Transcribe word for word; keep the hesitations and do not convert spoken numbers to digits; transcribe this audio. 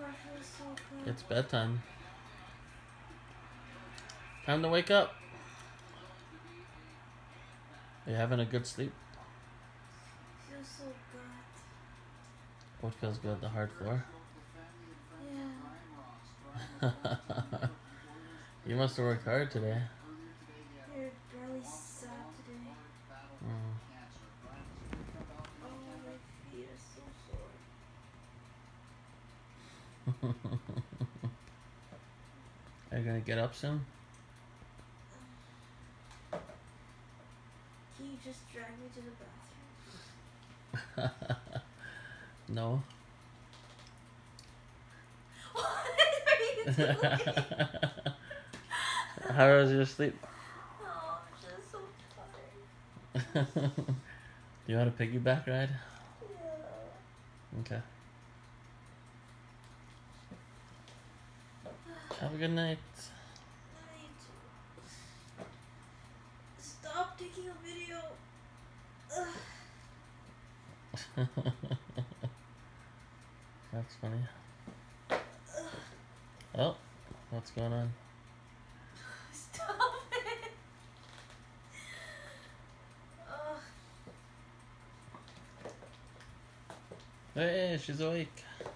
I feel so good. It's bedtime. Time to wake up. Are you having a good sleep? Feels so good. What feels good? The hard floor? Yeah. You must have worked hard today. Your belly sat today. Mm. Oh, my feet are so sore. Are you gonna get up soon? Can you just drag me to the bathroom? No. What are you doing? How was your sleep? Oh, I'm just so tired. Do you want a piggyback ride? Yeah. Okay. Have a good night. Night. Stop taking a video. Ugh. That's funny. Oh, what's going on? Stop it. Ugh. Hey, she's awake.